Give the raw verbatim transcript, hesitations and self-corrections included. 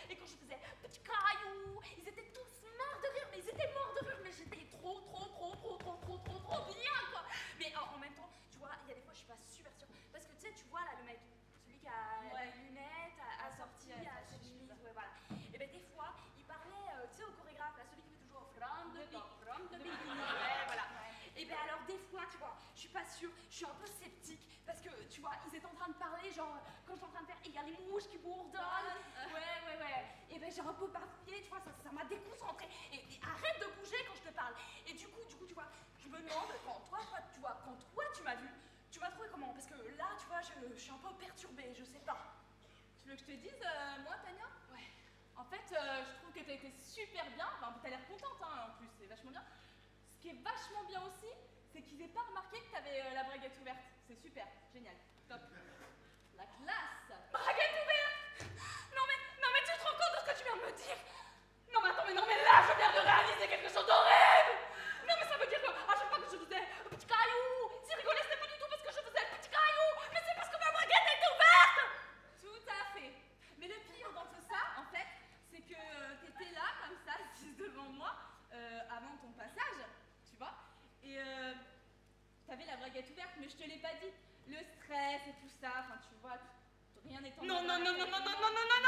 Et quand je faisais petit caillou, ils étaient tous morts de rire, mais ils étaient morts de rire, mais j'étais trop, trop, trop, trop, trop, trop, trop, trop bien, quoi. Mais en, en même temps, tu vois, il y a des fois, je suis pas super sûre. Parce que tu sais, tu vois là, le mec, celui qui a Ouais. les lunettes, a, a sorti ouais, à sa cette chemise. chemise, ouais, voilà. Et ben des fois, il parlait, euh, tu sais, au chorégraphe, là, celui qui fait toujours from the beat, from the beginning, ouais, voilà. Et bien alors des fois, tu vois, je suis pas sûre, je suis un peu sceptique parce que, tu vois, ils étaient en train de parler, genre, quand je suis en train de faire, et il y a les mouches qui bourdonnent. Ouais, ouais, ouais. Et ben j'ai un peu bafouillé, tu vois, ça ça m'a déconcentrée. Et, et arrête de bouger quand je te parle. Et du coup, du coup, tu vois, je me demande, quand toi, toi, tu vois, quand toi tu m'as vu, tu m'as trouvé comment? Parce que là, tu vois, je, je suis un peu perturbée, je sais pas. Tu veux que je te dise, euh, moi, Tania? Ouais. En fait, euh, je trouve que t'as été super bien. Enfin, t'as l'air contente, hein, en plus, c'est vachement bien. Ce qui est vachement bien aussi, c'est qu'ils aient pas remarqué que t'avais euh, la braguette ouverte. C'est super, génial, top. La classe. Braguette ouverte! Non mais, non mais tu te rends compte de ce que tu viens de me dire? Non mais attends, mais non mais là, je viens de réaliser quelque chose d'horrible! Non mais ça veut dire que à chaque fois que je faisais petit caillou, si rigolait, c'était pas du tout parce que je faisais le petit caillou, mais c'est parce que ma braguette était ouverte! Tout à fait. Mais le pire dans tout ça, en fait, c'est que euh, t'étais là, comme ça, assise devant moi, euh, avant ton passage, tu vois, et euh, t'avais la braguette ouverte, mais je te l'ai pas dit. Le stress et tout ça, enfin, tu vois, tout- rien n'étant... Non, non, non, non, non, non, non, non, non,